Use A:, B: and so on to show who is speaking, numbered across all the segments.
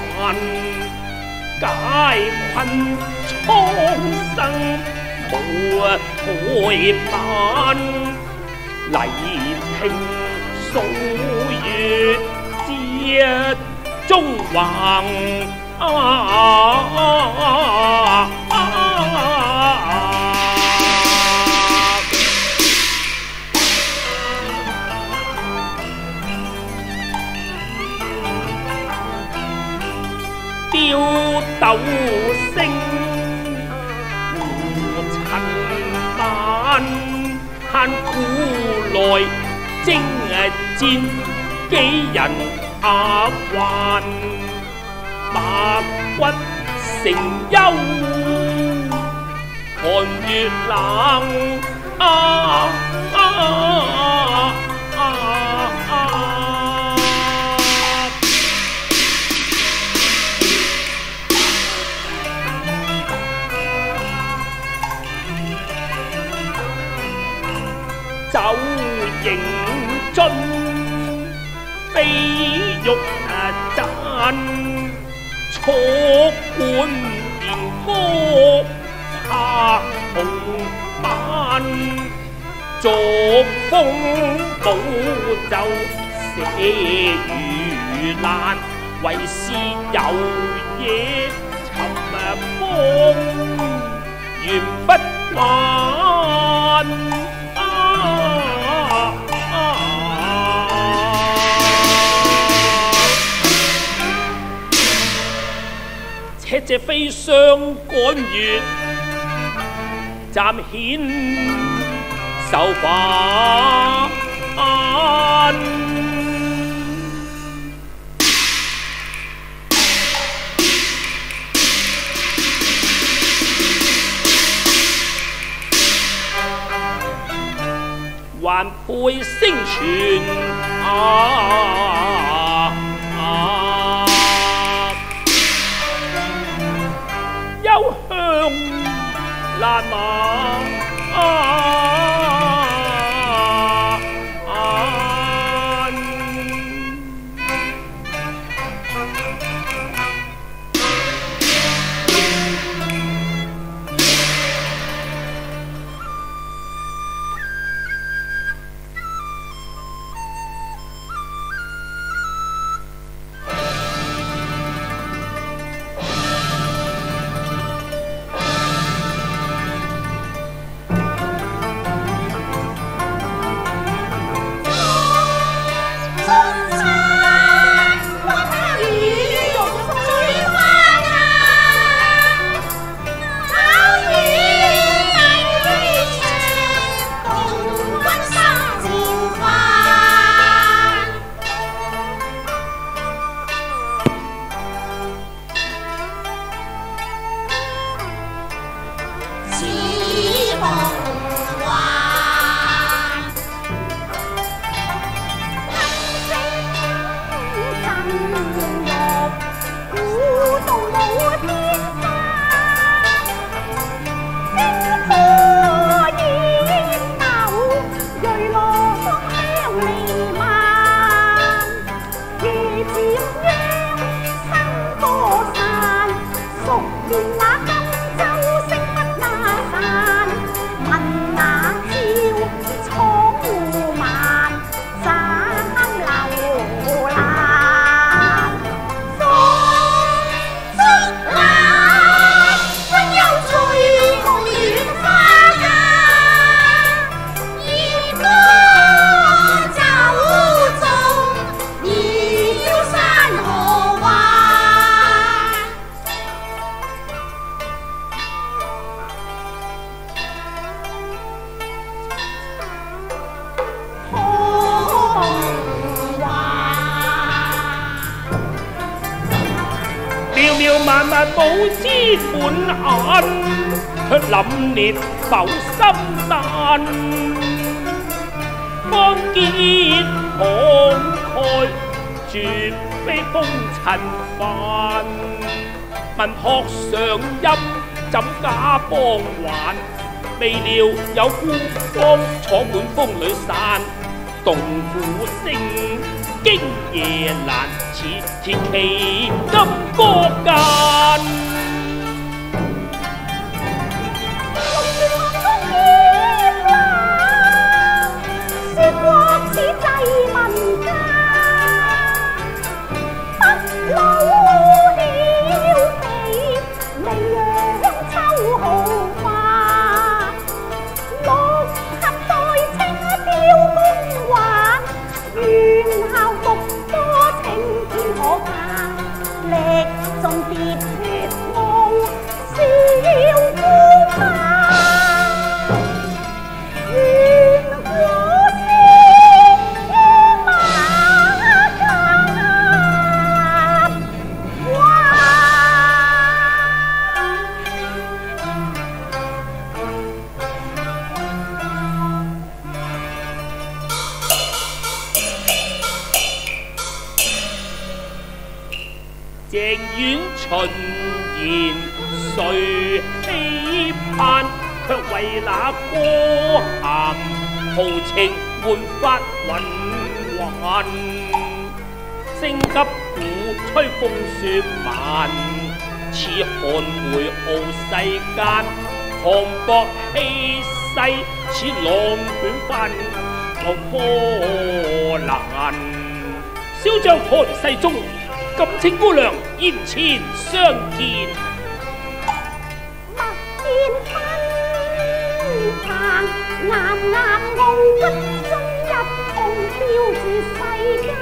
A: 解困蒼生無悔盼，禮聽數月接中橫。雕豆聲胡塵晚，慳古來征戰幾人還，白骨成幽寒月冷。酒盈樽，飛玉盞，錯冠連歌拍紅斑，作風寶酒寫如爛，為是有野尋風緣不還。且這飛霜趕月，暫顯愁煩。還配聲傳幽香爛馬。萬萬無知滿眼，卻凜冽浮心散。方見慷慨，絕非風塵煩。文學上音，怎假幫還？未料有孤芳闖滿風裏散，動鼓聲。 經夜難，似鐵騎金戈間。鄭院巡言誰稀盼，卻為那歌鹹豪情煥發雲雲。聲急鼓吹風雪漫，似寒梅傲世間。磅礴氣勢似狼捲翻個波瀾。小將台世中，敢請姑娘宴前相見。
B: 勿見分壇，岩岩傲骨中一同標住世間。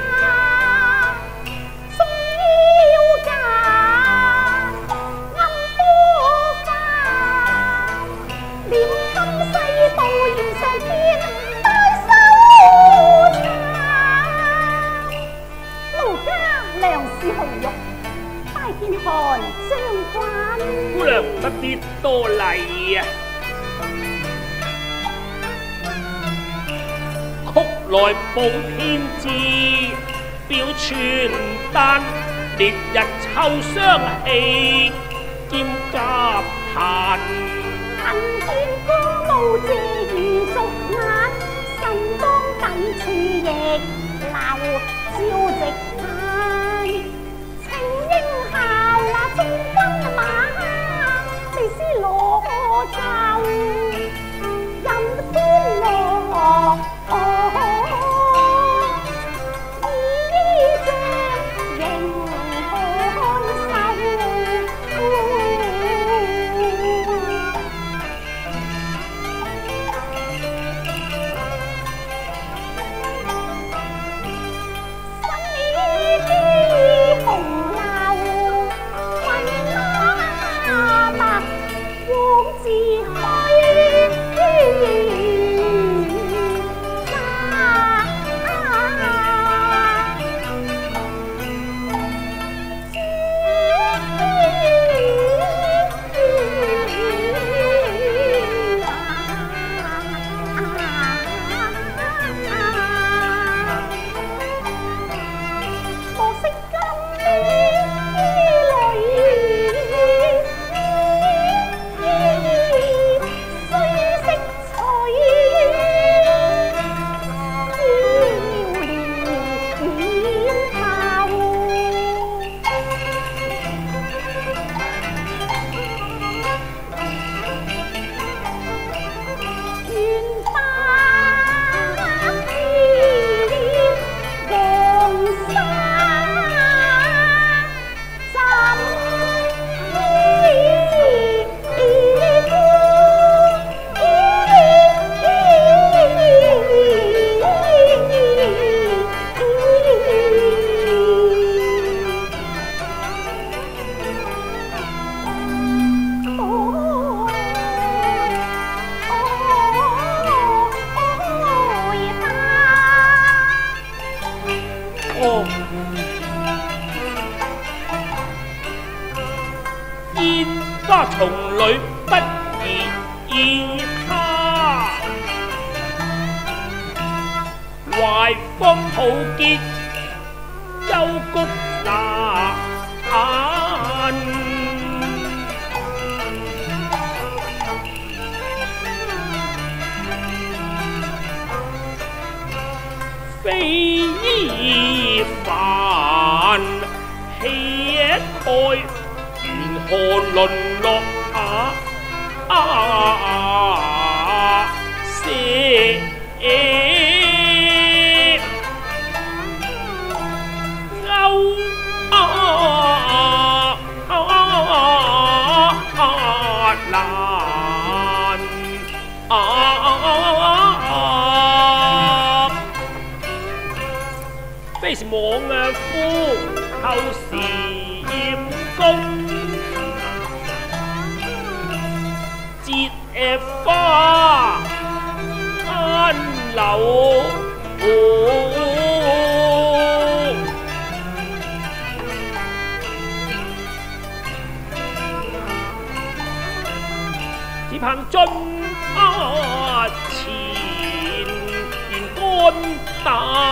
B: 鬆腰間，暗波間，念今世道緣上見大收場。奴家良是紅玉，拜見韓將軍。
A: 姑娘不必多禮啊！曲來報天知，表傳丹，烈日秋霜氣，兼夾彈。
B: 恨見歌舞自如俗眼，神當抵處亦留朝夕盼。情應效那中軍馬，未知羅袖任天樂。
A: 煙花叢裏不宜以他，懷芳抱結幽谷那眼。非如何沦落些难非是莽夫後時驗功，節花安柳。只憑進前願肝膽。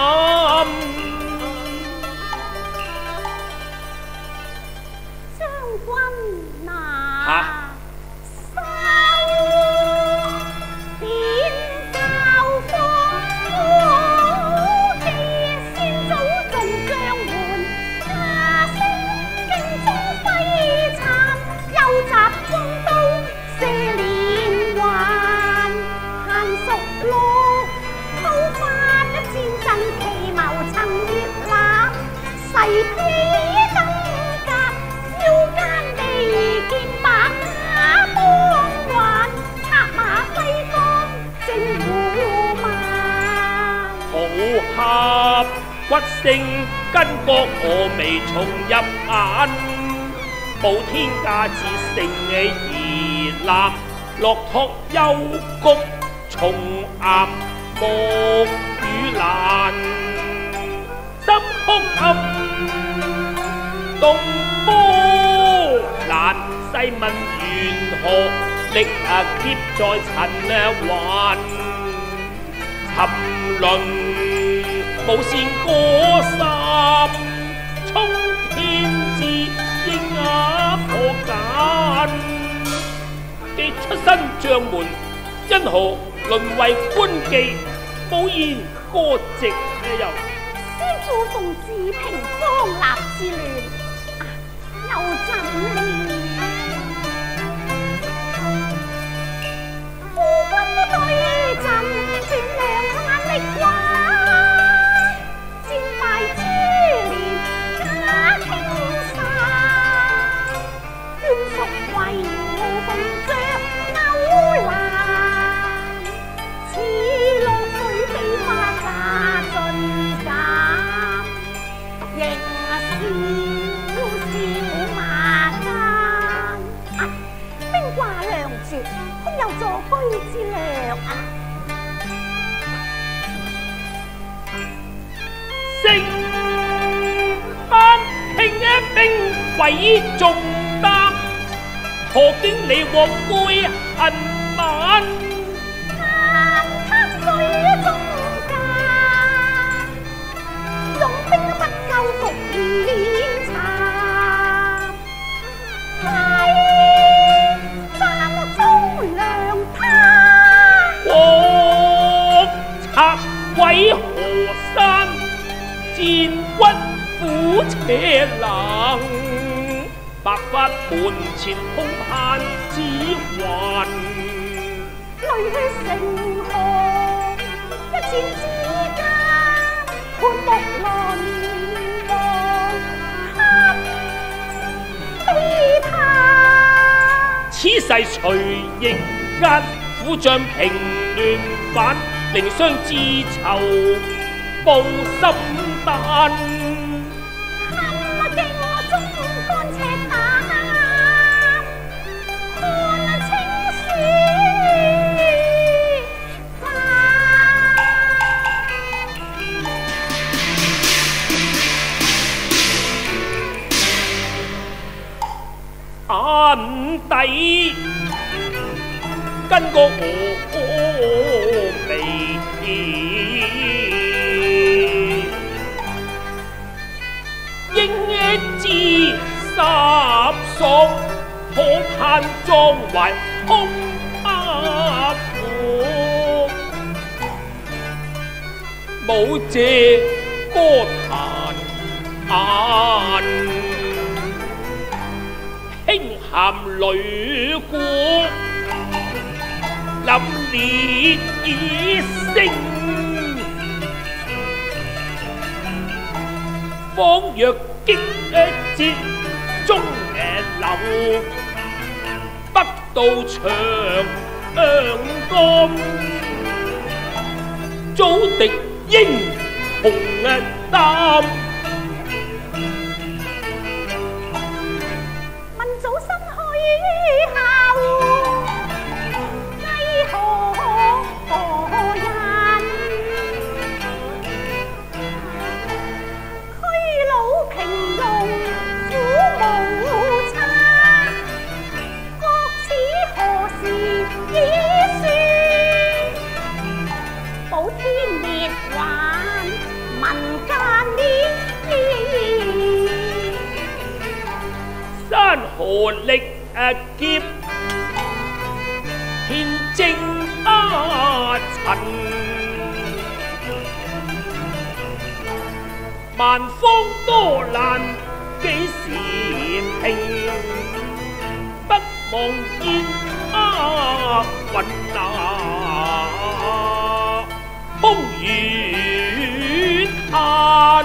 A: 合骨性筋骨我未重入眼，無天價至勝而南，落拓幽谷重岩木與蘭，深哭暗動波瀾，細問緣何力劫在塵寰。沉淪無善過心，衝天志應破簡。既出身將門，因何淪為官妓？無言歌席又。
B: 先祖奉治平方立之亂，又怎料？夫君都對陣，轉良眼力彎。空有助居之略
A: 成班興一兵為重擔，何經你獲悔恨晚？
B: 他水中間，用兵不夠復連殘。毀河山，戰軍苦且冷，白髮門前空盼指還。 淚血成河，一箭之間，判木淪亡，黑悲嘆。
A: 此世隨逆間，苦將平亂反。寧相自囚報心丹，
B: 堪驚中乾赤膽，看青史
A: 眼底跟個我未應知十數，可盼壯懷空刻苦，無借歌彈眼。 輕鹹女鼓，凜烈以聲。仿若擊節中流，北到長江，早敵英雄擔。何力劫天征塵，萬方多難幾時平？不望煙雲空如嘆。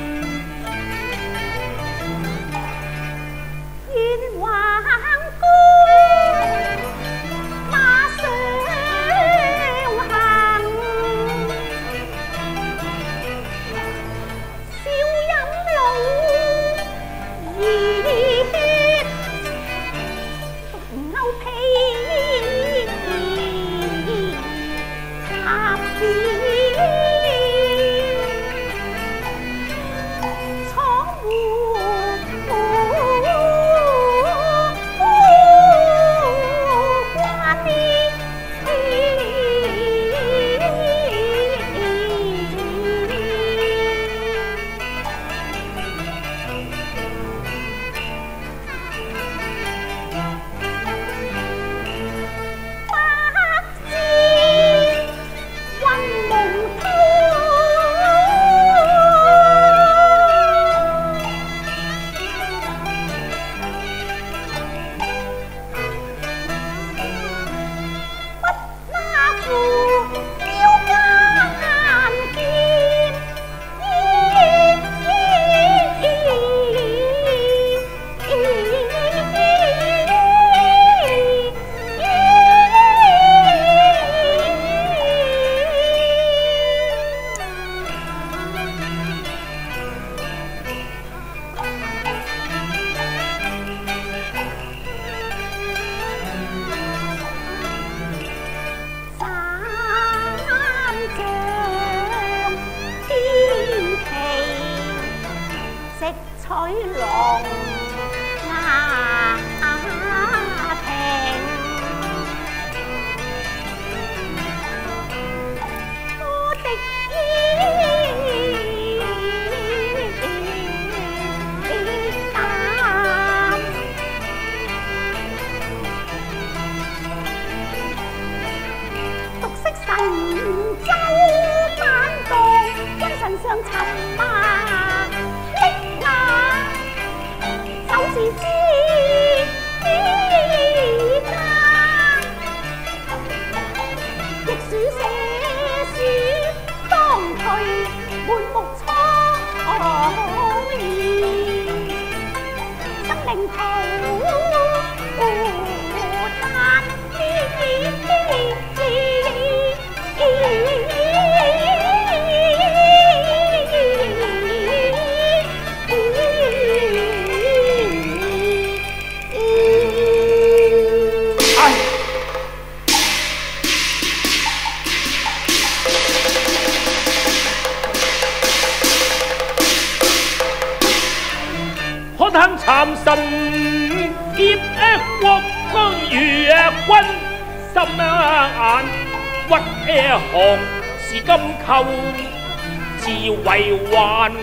A: 貪心劫國居如君，心眼屈行是金寇，自為患。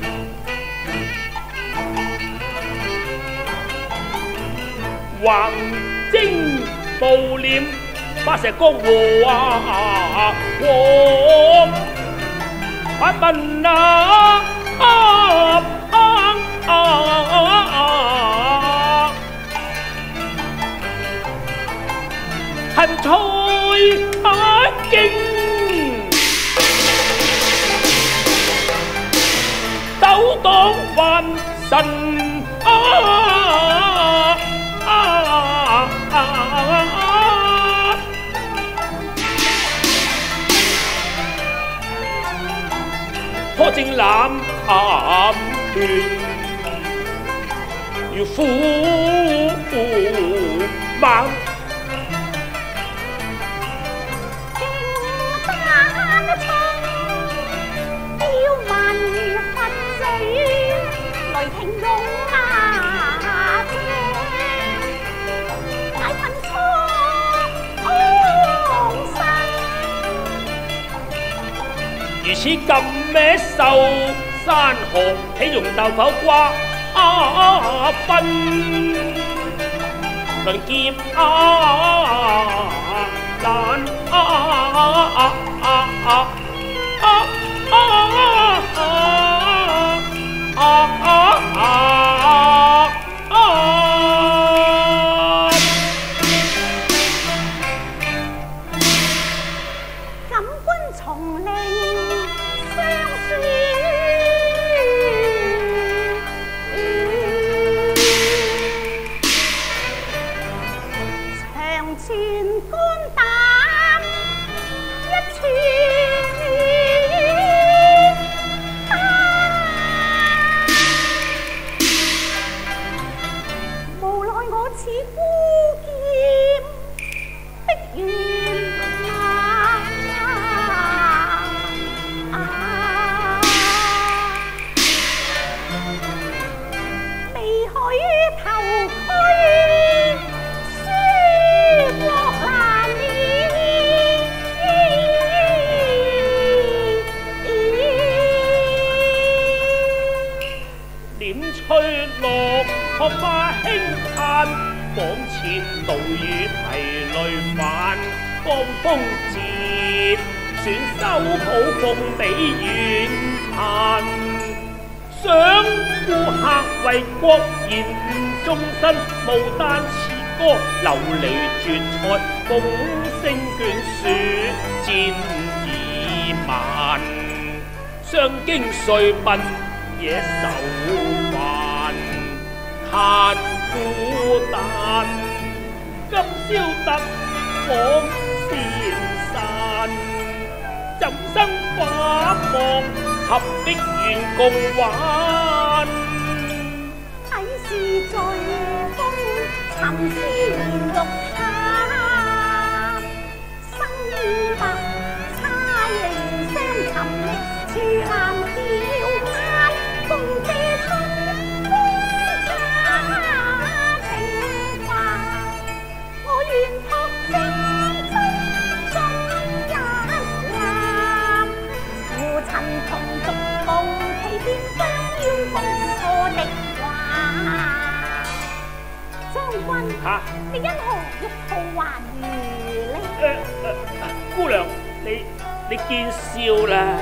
A: 橫徵暴斂，把石江和反問菜經，斗當還神可正攬拳，要虎猛。如此咁咩壽山河，豈容豆否瓜分？論劍難學花輕嘆，往前度與疲累返，江風折，選修抱鳳比遠嘆。想顧客為國言終身，無單詞歌流離絕才，風聲卷雪戰已晚。雙經歲奔野愁煩，嘆孤單，今宵得往仙山，怎生花望合璧願共玩。
B: 睇是在風沉思連玉塔，生於白差零相尋覓處男調盼，共借春風家情懷。我願託精忠盡一男，胡塵同續無期便相邀共破敵華。將軍，你因何欲報還餘呢？
A: 姑娘，你見笑啦。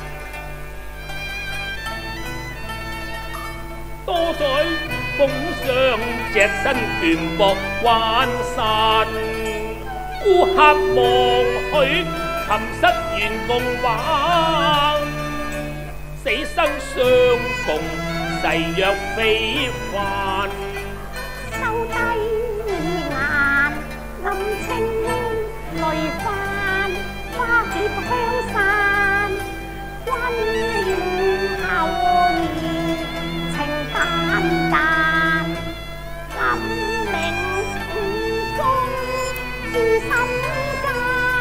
A: 多在風霜隻身拳膊關山，顧客望許琴瑟願共玩，死生相共誓約非凡。
B: 收低眼，暗清淚翻，花葉香散，溫暖後面情淡淡，臨明中注心間，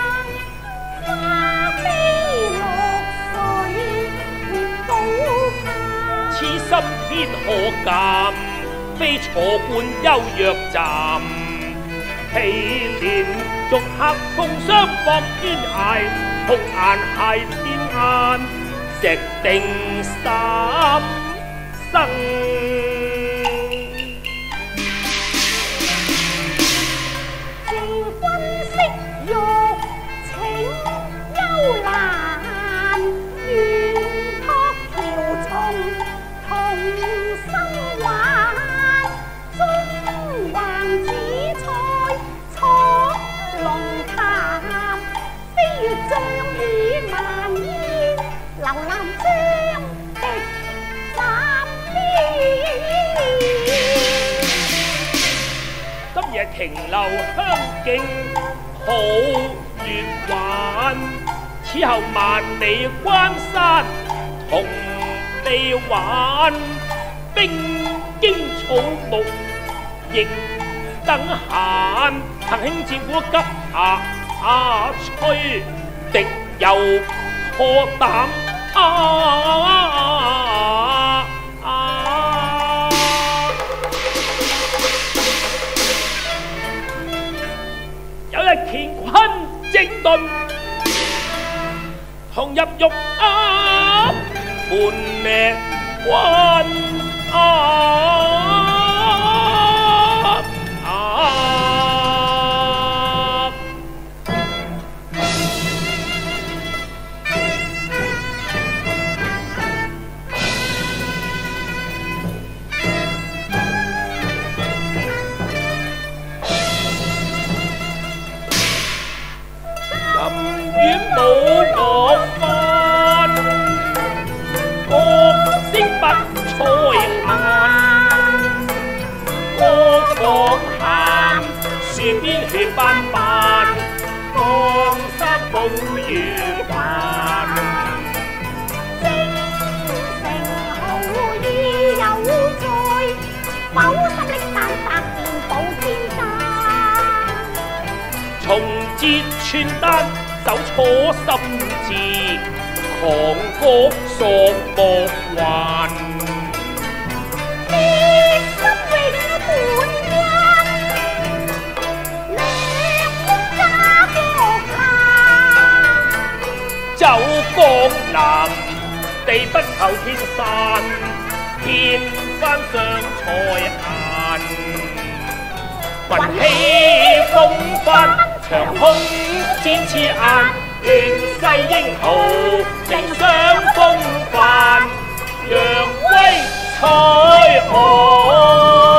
B: 花飛綠水葉高攀。
A: 此心偏可鑑，非坐觀休若站。祈年續客共相搏端崖，紅顏骸天眼，石定三生。
B: 謝君惜玉請幽蘭，願託條蟲同心玩。中橫紫菜，錯龍南疆的3年。
A: 今夜停留香境好月還，此後萬里關山同你玩。冰經草木亦等閒，騰興戰鼓急吹，敵有破膽有日乾坤整頓，同入獄半命關院冇我翻，歌聲不再限，歌放喊，樹邊血斑斑，江山風雨慣。
B: 精誠豪義有在，否則力山百變保天山。
A: 重節穿單。走錯心志，狂歌索莫還。
B: 烈心永滿因，烈風加國難。
A: 走江南，地不求天山，天山上才閒。雲氣風帆，長空展翅眼，亂世英豪，名相風範，揚威彩虹。